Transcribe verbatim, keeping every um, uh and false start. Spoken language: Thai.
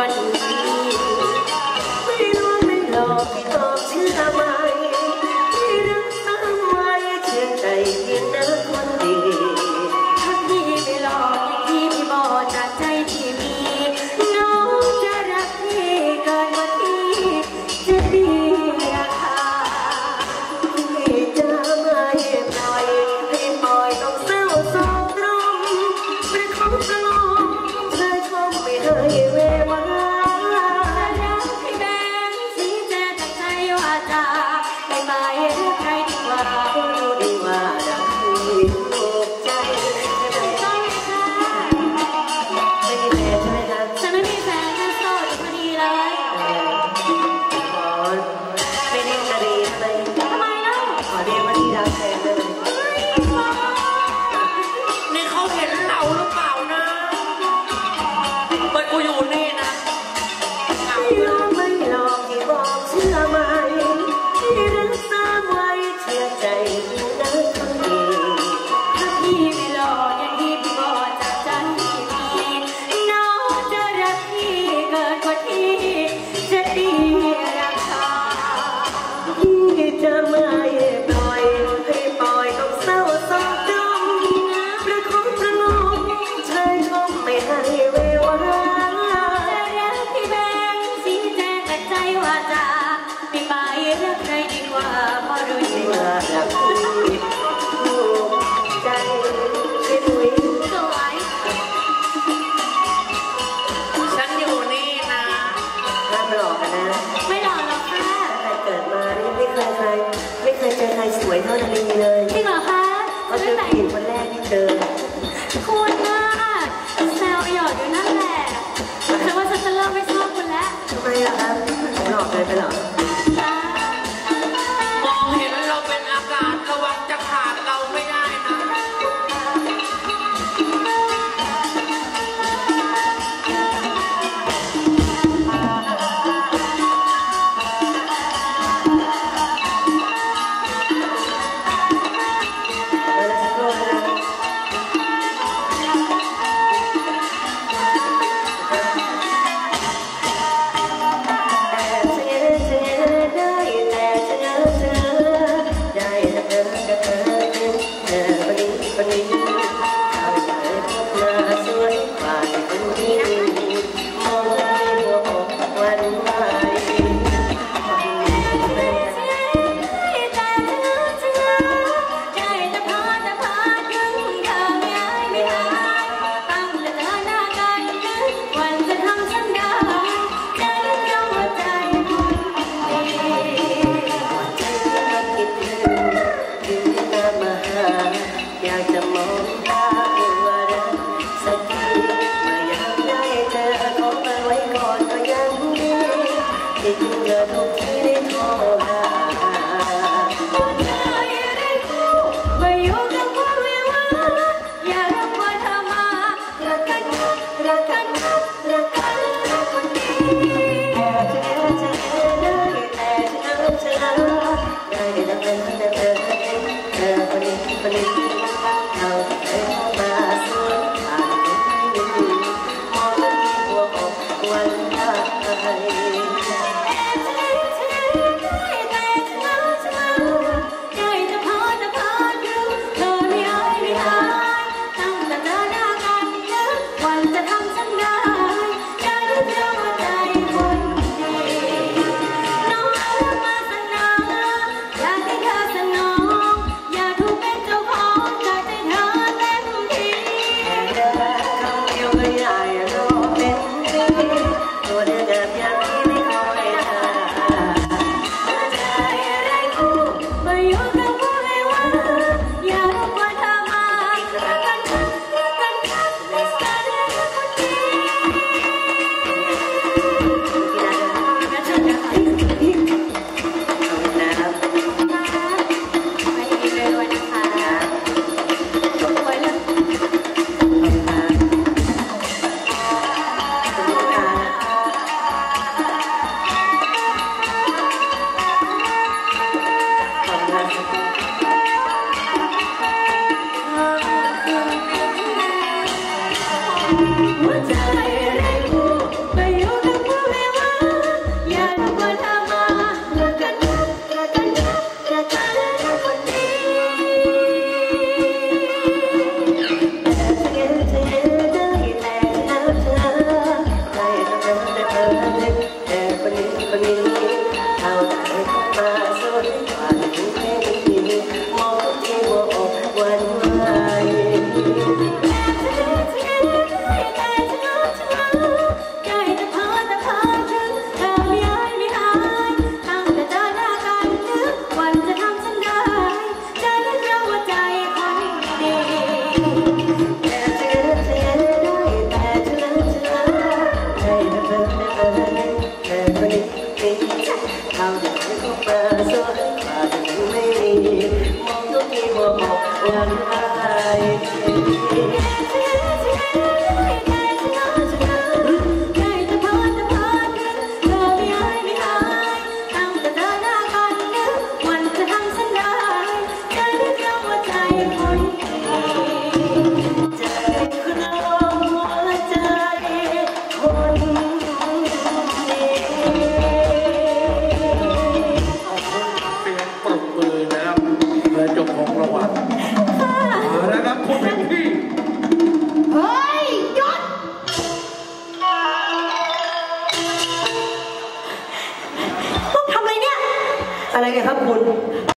วันนี้ไม่รู้ไม่หลอกที่บอกเชื่อไหมที่รักษาไว้เชื่อใจเพียงนักคนดีถ้าพี่ไม่หลอกพี่พี่บอกจากใจที่มีน้องจะรักพี่เกินกว่าที่จะดีราคาพี่จะไม่ปล่อยให้ปล่อยต้องเศร้าโศกตรมเป็นของสลบเธอชมไม่ให้เววารักให้แบงสีแจกใจว่าจะไม่ไปรักใครดีกว่ารู้ดีว่ารักพี่ถูกใจไม่ต้องค่ะไม่มีแฟนใช่ไหมครับฉันไม่มีแฟนฉันโสดพอดีเลยขอไม่เล่นนาดีทำไมทำไมเล่าขอเรียนมาที่รักแทนเลยนี่เขาเห็นเราหรือเปล่านะเมื่อกูอยู่นี่นะไม่ยอมไม่หลอกที่บอกเชื่อไหมที่รักษาไว้เชื่อใจนักคนดีถ้าพี่ไม่หลอกอย่างที่พี่บอกจากใจที่น้องจะรักพี่เกินกว่าที่จะดีราคาพี่จะไม่ปล่อยให้ปล่อยต้องเศร้าโศกตรมประคองประงมเธอชมไม่ให้เววารักพี่แบงสีแจกแต่ใจว่าจะไม่ไปรักใครดีกว่าเพราะรู้ดีว่ารักพี่ถูกใจไม่ดุยสวยฉันอยู่นี่นะห้ามหลอกกันนะไม่หลอกหรอกค่ะแต่เกิดมาไม่เคยใครไม่เคยเจอใครสวยเท่านาลีเลยจริงเหรอคะเขาเจอผู้หญิงคนแรกที่เจอคุณน่ะแซวหยอดอยู่นั่นแหละแต่ว่าฉันจะเริ่มไม่ชอบคุณแล้วทำไมล่ะครับผมหลอกเลยไปหรอมองเห็นเราเป็นอากาศระวังจะขาดเราไม่ได้นะอยากจะมองตาว่ารักสักทีเมื่อยามได้เจอขอมาไว้ก่อนก็ยังดีที่จริงเธอทุกที่ได้โทรหาหัวใจได้คู่มาอยู่กับความวิวาอย่ารบกวนเธอมารักกันรักกันรักกันรักคนดีแต่เธอเธอได้แต่เธอเธอได้ดังนั้นแต่เธอเธอคนนี้คนนี้เราเดินมาสวนผ่านไปมองที่หัวอกวันตายแต่เธอได้แต่เธอเธอได้แต่พอแต่พอดูเธอไม่อายไม่อายตั้งแต่เจอหน้ากันนึกวันจะทำฉันได้ใจเดียวใจคนดีน้องเอามาสนองอยากให้เธอสนองอยากถูกเป็นเจ้าของใจเธอเต็มที่เธอคำเดียวก็อยากรอเป็นปีตัวเดือดอย่างที่ไม่คอยเธอหัวใจอะไรคู่มาอยู่กับผู้ไม่ว่าอย่ารบกวนเธอมารักกันรักกันรักกันรักคนดีน่าชมนะคะขอบคุณนะครับไปดีเลยนะคะสวยเลยขอบคุณค่ะขอบคุณค่ะขอบคุณค่ะหัวใจอะไรคู่ไปอยู่กับครับคุณ